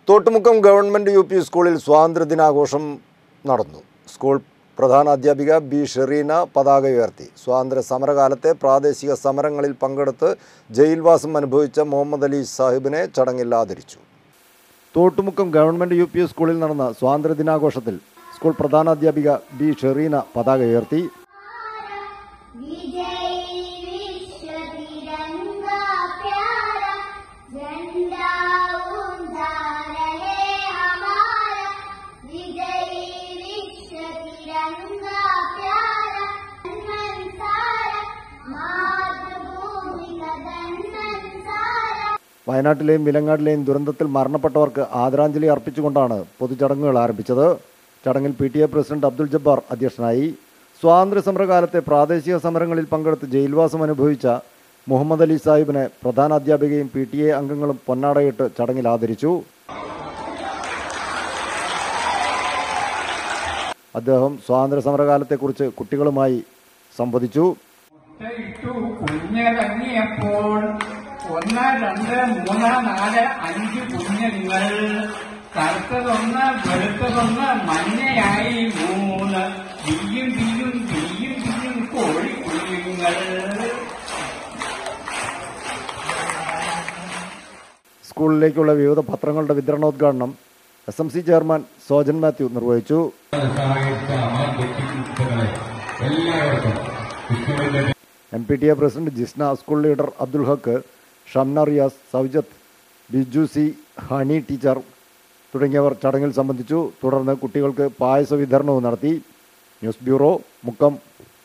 Thottumukkam government UP. സ്കൂളിൽ സ്വാതന്ത്ര്യദിനാഘോഷം നടന്നു. School പ്രധാനാധ്യാപിക ബി. ഷെറീന പതാക ഉയർത്തി. സ്വാതന്ത്ര്യ സമരകാലത്തെ പ്രാദേശിക സമരങ്ങളിൽ പങ്കെടുത്ത് ജയിൽവാസം അനുഭവിച്ച മുഹമ്മദ് അലി സാഹിബിനെ ചടങ്ങിൽ ആദരിച്ചു. Thottumukkam government UP. സ്കൂളിൽ നടന്ന സ്വാതന്ത്ര്യദിനാഘോഷത്തിൽ സ്കൂൾ പ്രധാനാധ്യാപിക ബി. ഷെറീന പതാക ഉയർത്തി. വയനാട്ടിലെയും വിലങ്ങാടിലെയും ദുരന്തത്തിൽ മരണപ്പെട്ടവർക്ക് ആദരാഞ്ജലി അർപ്പിച്ചുകൊണ്ടാണ് പൊതുചടങ്ങുകൾ ആരംഭിച്ചത്. ചടങ്ങിൽ PTA പ്രസിഡന്റ് അബ്ദുൽ ജബ്ബാർ അധ്യക്ഷനായി. സ്വാതന്ത്ര്യ സമരകാലത്തെ പ്രാദേശിക സമരങ്ങളിൽ പങ്കെടുത്ത് ജയിൽവാസം അനുഭവിച്ച മുഹമ്മദ് അലി സാഹിബിനെ പ്രധാനാധ്യാപികയും PTA അംഗങ്ങളും പൊന്നാടയിട്ട് ചടങ്ങിൽ ആദരിച്ചു. അദ്ദേഹം സ്വാതന്ത്ര്യ സമരകാലത്തെക്കുറിച്ച് കുട്ടികളുമായി സംവദിച്ചു. 1, 2, 3, 4, 5 കുഞ്ഞുങ്ങൾ, കറുത്തതൊന്ന്, വെളുത്തതൊന്ന്, മഞ്ഞയായി 3, ബിയും ബിയും ബിയും ബിയും കോഴിക്കുഞ്ഞുങ്ങൾ. സ്കൂളിലേക്കുള്ള വിവിധ പത്രങ്ങളുടെ വിതരണോദ്ഘാടനം SMC ചെയർമാൻ സോജൻ മാത്യു നിർവഹിച്ചു. MPTA president Jisna, school leader Abdul Haq, Shamna Riyas, Saujath, Biju C, Honey teacher തുടങ്ങിയവർ ചടങ്ങിൽ സംബന്ധിച്ചു. തുടർന്ന് കുട്ടികൾക്ക് പായസ വിതരണവും നടത്തി. News bureau, Mukkam.